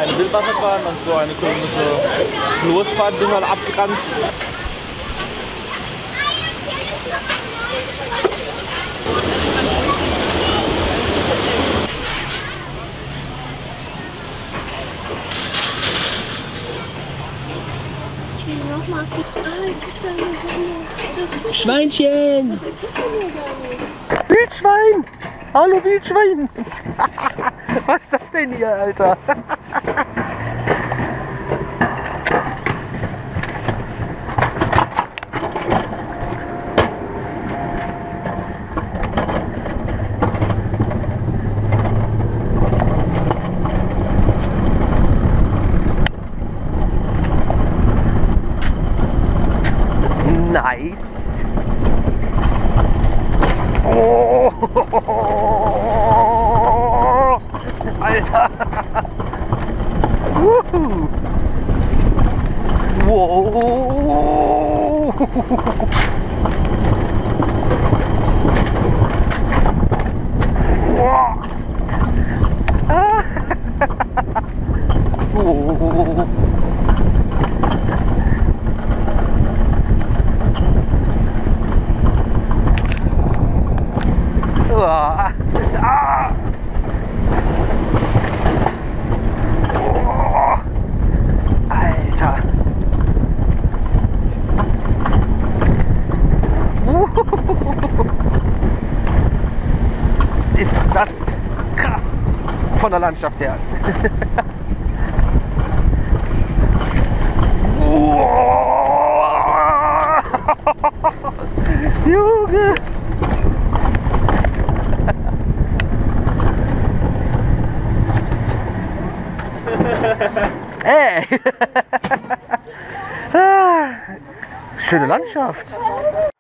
eine Wildwasserbahn und so eine komische Floßbahn, die mal abgeranzt. Schweinchen! Wildschwein! Hallo Wildschwein! Was ist das denn hier, Alter? Nice! Oh! Alter! Wuhu! Wow! Ah! Oh! Ah! Oh! Alter! Ist das krass von der Landschaft her. Junge! Ey! Schöne Landschaft.